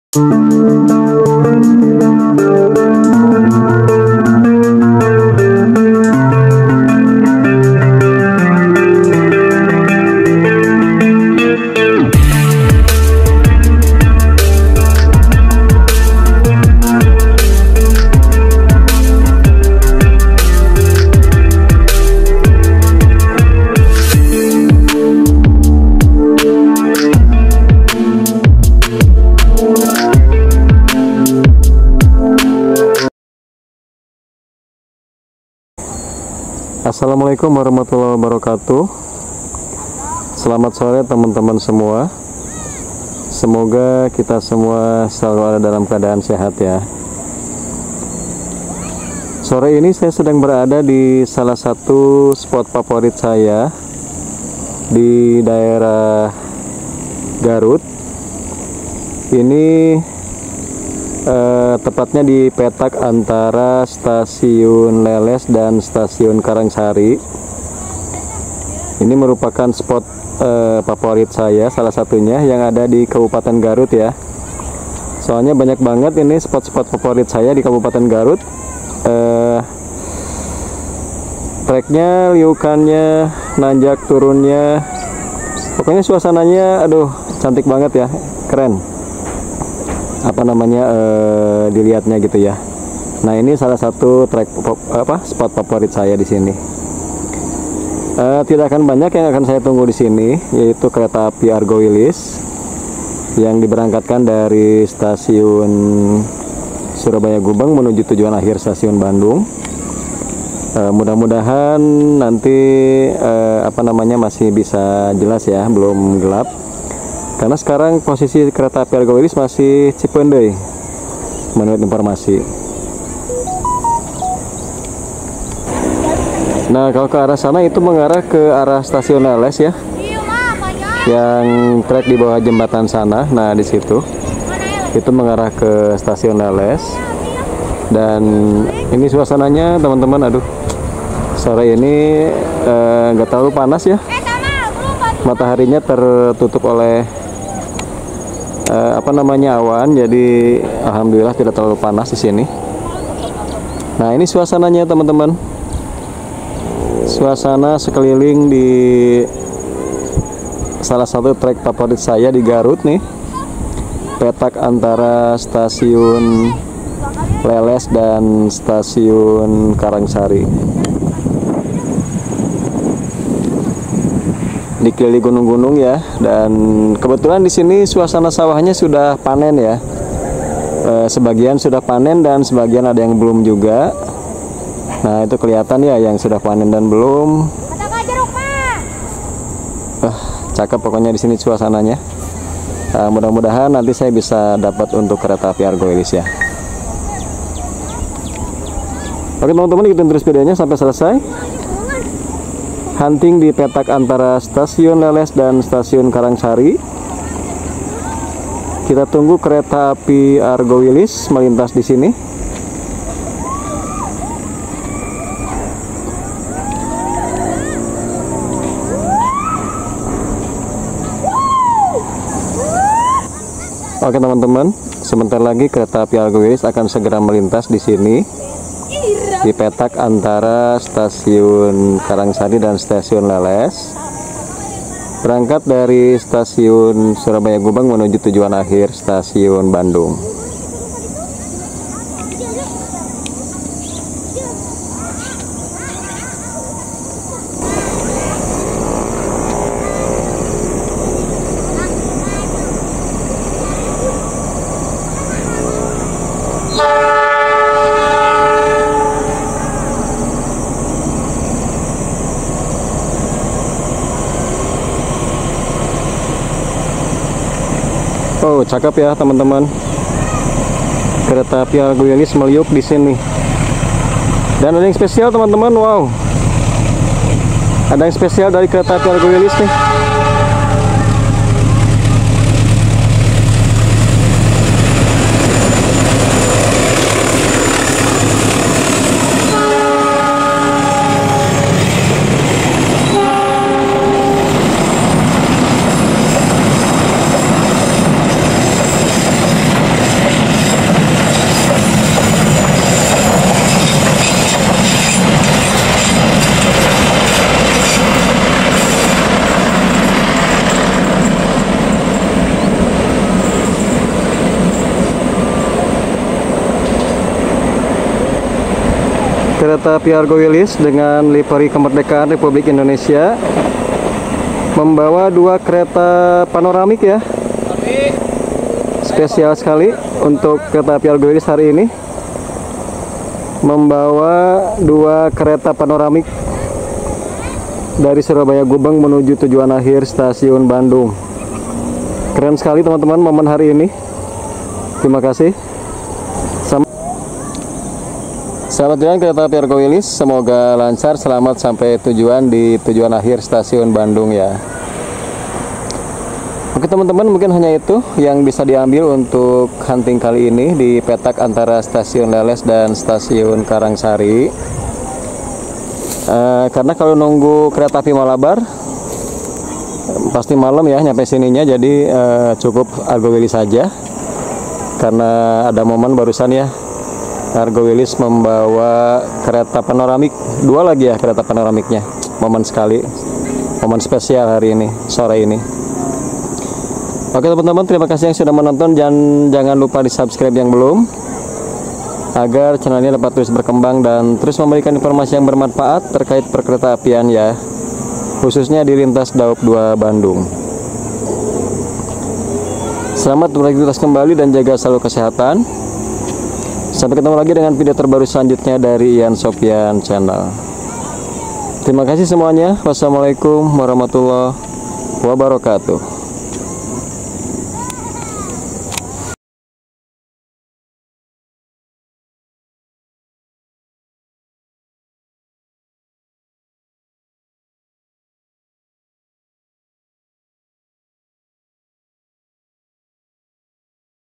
Assalamualaikum warahmatullahi wabarakatuh. Selamat sore teman-teman semua. Semoga kita semua selalu ada dalam keadaan sehat ya. Sore ini saya sedang berada di salah satu spot favorit saya di daerah Garut. Ini tepatnya di petak antara stasiun Leles dan stasiun Karangsari. Ini merupakan spot favorit saya, salah satunya yang ada di Kabupaten Garut ya. Soalnya banyak banget ini spot-spot favorit saya di Kabupaten Garut. Treknya, liukannya, nanjak turunnya, pokoknya suasananya aduh cantik banget ya, keren. Dilihatnya gitu ya. Nah, ini salah satu spot favorit saya di sini. Tidak akan banyak yang akan saya tunggu di sini, yaitu kereta api Argo Wilis yang diberangkatkan dari stasiun Surabaya Gubeng menuju tujuan akhir stasiun Bandung. Mudah-mudahan nanti masih bisa jelas ya, belum gelap. Karena sekarang posisi kereta api Argo Wilis masih Cipendei menurut informasi. Nah, kalau ke arah sana itu mengarah ke arah stasiun Leles ya, yang trek di bawah jembatan sana. Nah, di situ itu mengarah ke stasiun Leles. Dan ini suasananya teman-teman, aduh sore ini nggak terlalu panas ya, mataharinya tertutup oleh awan, jadi alhamdulillah tidak terlalu panas di sini. Nah, ini suasananya teman-teman, suasana sekeliling di salah satu trek favorit saya di Garut nih, petak antara stasiun Leles dan stasiun Karangsari. Dikelilingi gunung-gunung ya, dan kebetulan di sini suasana sawahnya sudah panen ya. Sebagian sudah panen dan sebagian ada yang belum juga. Nah, itu kelihatan ya yang sudah panen dan belum. Cakep pokoknya di sini suasananya. Mudah-mudahan nanti saya bisa dapat untuk kereta api Argo Wilis ya. Oke teman-teman, ikutin terus videonya sampai selesai. Hunting di petak antara stasiun Leles dan stasiun Karangsari. Kita tunggu kereta api Argo Wilis melintas di sini. Oke teman-teman, sebentar lagi kereta api Argo Wilis akan segera melintas di sini, di petak antara stasiun Karangsari dan stasiun Leles, berangkat dari stasiun Surabaya Gubeng menuju tujuan akhir stasiun Bandung. Oh, cakep ya teman-teman. Kereta api Argo Wilis meliuk di sini. Dan ada yang spesial teman-teman, wow. Ada yang spesial dari kereta api Argo Wilis nih. kereta api Argo Wilis dengan livery kemerdekaan Republik Indonesia membawa 2 kereta panoramik ya. Spesial sekali untuk kereta api Argo Wilis hari ini. Membawa 2 kereta panoramik dari Surabaya Gubeng menuju tujuan akhir stasiun Bandung. Keren sekali teman-teman momen hari ini. Terima kasih. Selamat jalan kereta api Argo Wilis, semoga lancar, selamat sampai tujuan di tujuan akhir stasiun Bandung ya. Oke teman-teman, mungkin hanya itu yang bisa diambil untuk hunting kali ini di petak antara stasiun Leles dan stasiun Karangsari. Karena kalau nunggu kereta api Malabar pasti malam ya nyampe sininya, jadi cukup Argo Wilis saja. Karena ada momen barusan ya, Argo Wilis membawa kereta panoramik, 2 lagi ya kereta panoramiknya. Momen sekali, momen spesial hari ini, sore ini. Oke teman-teman, terima kasih yang sudah menonton, dan jangan lupa di subscribe yang belum, agar channel ini dapat terus berkembang dan terus memberikan informasi yang bermanfaat terkait perkereta apian ya, khususnya di lintas Daup 2 Bandung. Selamat beraktivitas kembali dan jaga selalu kesehatan. Sampai ketemu lagi dengan video terbaru selanjutnya dari Ian Sopyan Channel. Terima kasih semuanya. Wassalamualaikum warahmatullahi wabarakatuh.